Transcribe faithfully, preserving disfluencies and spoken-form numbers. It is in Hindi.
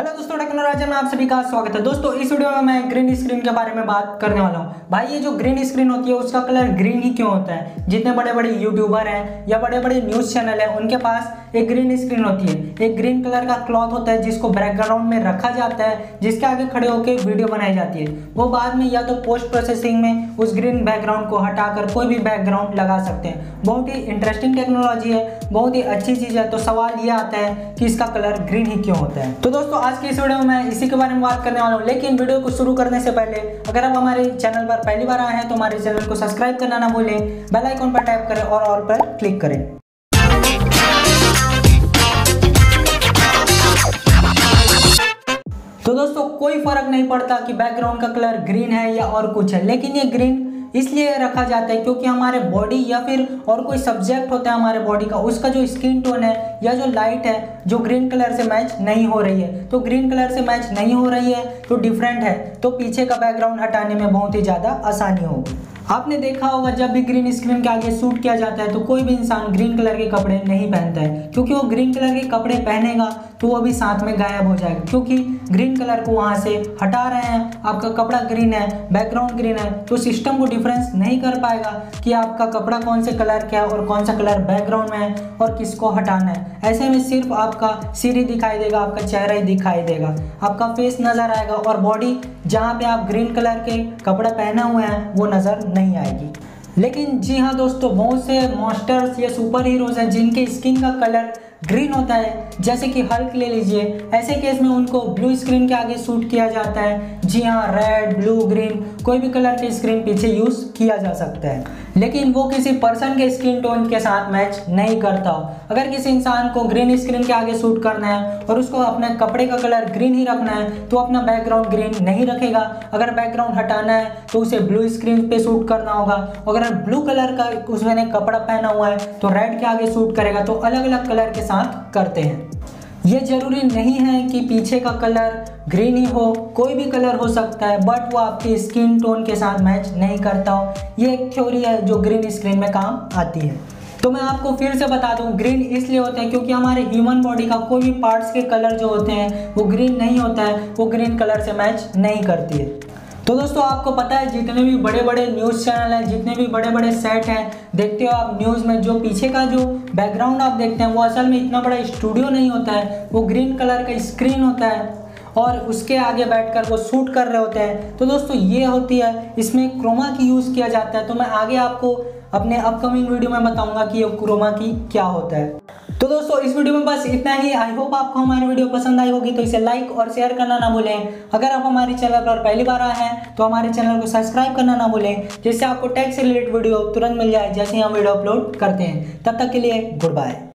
हेलो दोस्तों, टेक्नो राजन में आप सभी का स्वागत है। दोस्तों इस वीडियो में मैं ग्रीन स्क्रीन के बारे में बात करने वाला हूँ। भाई ये जो ग्रीन स्क्रीन होती है उसका कलर ग्रीन ही क्यों होता है? जितने बड़े बड़े यूट्यूबर हैं या बड़े बड़े न्यूज चैनल हैं उनके पास एक ग्रीन स्क्रीन होती है। एक ग्रीन कलर का क्लॉथ होता है जिसको बैकग्राउंड में रखा जाता है, जिसके आगे खड़े होकर वीडियो बनाई जाती है। वो बाद में या तो पोस्ट प्रोसेसिंग में उस ग्रीन बैकग्राउंड को हटाकर कोई भी बैकग्राउंड लगा सकते हैं। बहुत ही इंटरेस्टिंग टेक्नोलॉजी है, बहुत ही अच्छी चीज़ है। तो सवाल ये आता है कि इसका कलर ग्रीन ही क्यों होता है? तो दोस्तों आज की इस वीडियो में मैं इसी के बारे में बात करने वाला हूँ। लेकिन वीडियो को शुरू करने से पहले अगर आप हमारे चैनल पर पहली बार आए हैं तो हमारे चैनल को सब्सक्राइब करना ना भूलें, बेल आइकन पर टैप करें और ऑल पर क्लिक करें। तो दोस्तों कोई फर्क नहीं पड़ता कि बैकग्राउंड का कलर ग्रीन है या और कुछ है, लेकिन ये ग्रीन इसलिए रखा जाता है क्योंकि हमारे बॉडी या फिर और कोई सब्जेक्ट होता है हमारे बॉडी का, उसका जो स्किन टोन है या जो लाइट है जो ग्रीन कलर से मैच नहीं हो रही है। तो ग्रीन कलर से मैच नहीं हो रही है तो डिफरेंट है, तो पीछे का बैकग्राउंड हटाने में बहुत ही ज़्यादा आसानी होगी। आपने देखा होगा जब भी ग्रीन स्क्रीन के आगे शूट किया जाता है तो कोई भी इंसान ग्रीन कलर के कपड़े नहीं पहनता है, क्योंकि वो ग्रीन कलर के कपड़े पहनेगा तो वो भी साथ में गायब हो जाएगा, क्योंकि ग्रीन कलर को वहाँ से हटा रहे हैं। आपका कपड़ा ग्रीन है, बैकग्राउंड ग्रीन है, तो सिस्टम को डिफरेंस नहीं कर पाएगा कि आपका कपड़ा कौन से कलर का है और कौन सा कलर बैकग्राउंड में है और किसको हटाना है। ऐसे में सिर्फ आपका सिर ही दिखाई देगा, आपका चेहरा ही दिखाई देगा, आपका फेस नज़र आएगा और बॉडी जहाँ पे आप ग्रीन कलर के कपड़ा पहने हुए हैं वो नज़र नहीं आएगी। लेकिन जी हाँ दोस्तों, बहुत से मॉन्स्टर्स या सुपर हीरोज हैं जिनके स्किन का कलर ग्रीन होता है, जैसे कि हल्क ले लीजिए। ऐसे केस में उनको ब्लू स्क्रीन के आगे शूट किया जाता है। जी हाँ, रेड, ब्लू, ग्रीन कोई भी कलर के स्क्रीन पीछे यूज़ किया जा सकता है, लेकिन वो किसी पर्सन के स्किन टोन के साथ मैच नहीं करता हो। अगर किसी इंसान को ग्रीन स्क्रीन के आगे शूट करना है और उसको अपने कपड़े का कलर ग्रीन ही रखना है तो अपना बैकग्राउंड ग्रीन नहीं रखेगा। अगर बैकग्राउंड हटाना है तो उसे ब्लू स्क्रीन पे शूट करना होगा। अगर ब्लू कलर का उसने कपड़ा पहना हुआ है तो रेड के आगे शूट करेगा। तो अलग अलग कलर के साथ करते हैं। ये जरूरी नहीं है कि पीछे का कलर ग्रीन ही हो, कोई भी कलर हो सकता है, बट वो आपके स्किन टोन के साथ मैच नहीं करता हो। ये एक थ्योरी है जो ग्रीन स्क्रीन में काम आती है। तो मैं आपको फिर से बता दूं, ग्रीन इसलिए होता है क्योंकि हमारे ह्यूमन बॉडी का कोई भी पार्ट्स के कलर जो होते हैं वो ग्रीन नहीं होता है, वो ग्रीन कलर से मैच नहीं करती है। तो दोस्तों आपको पता है जितने भी बड़े बड़े न्यूज़ चैनल हैं, जितने भी बड़े बड़े सेट हैं, देखते हो आप न्यूज़ में जो पीछे का जो बैकग्राउंड आप देखते हैं वो असल में इतना बड़ा स्टूडियो नहीं होता है, वो ग्रीन कलर का स्क्रीन होता है और उसके आगे बैठकर वो शूट कर रहे होते हैं। तो दोस्तों ये होती है, इसमें क्रोमा की यूज़ किया जाता है। तो मैं आगे आपको अपने अपकमिंग वीडियो में बताऊंगा कि ये क्रोमा की क्या होता है। तो दोस्तों इस वीडियो में बस इतना ही। आई होप आपको हमारी वीडियो पसंद आई होगी, तो इसे लाइक और शेयर करना ना भूलें। अगर आप हमारे चैनल पर पहली बार आए हैं तो हमारे चैनल को सब्सक्राइब करना ना भूलें, जिससे आपको टेक से रिलेटेड वीडियो तुरंत मिल जाए जैसे ही हम वीडियो अपलोड करते हैं। तब तक के लिए गुड बाय।